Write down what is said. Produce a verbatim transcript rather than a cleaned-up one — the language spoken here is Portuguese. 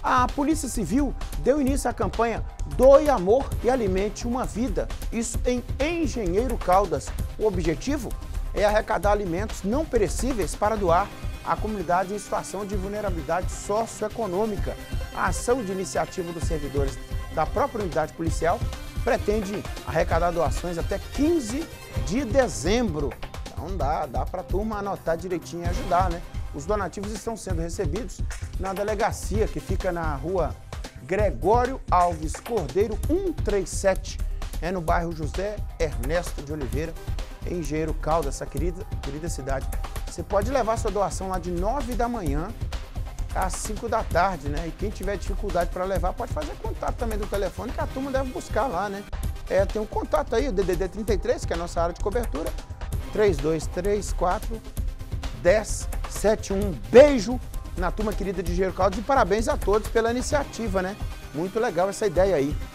A Polícia Civil deu início à campanha Doe Amor e Alimente uma Vida, isso em Engenheiro Caldas. O objetivo é arrecadar alimentos não perecíveis para doar à comunidade em situação de vulnerabilidade socioeconômica. A ação de iniciativa dos servidores da própria unidade policial pretende arrecadar doações até quinze de dezembro. Então dá, dá para a turma anotar direitinho e ajudar, né? Os donativos estão sendo recebidos na delegacia que fica na rua Gregório Alves Cordeiro cento e trinta e sete, é no bairro José Ernesto de Oliveira, em Engenheiro Caldas, essa querida, querida cidade. Você pode levar sua doação lá de nove da manhã às cinco da tarde, né? E quem tiver dificuldade para levar pode fazer contato também do telefone que a turma deve buscar lá, né? É, tem um contato aí, o D D D trinta e três, que é a nossa área de cobertura, três dois três quatro, um zero sete um. Beijo na turma querida de Engenheiro Caldas e parabéns a todos pela iniciativa, né? Muito legal essa ideia aí.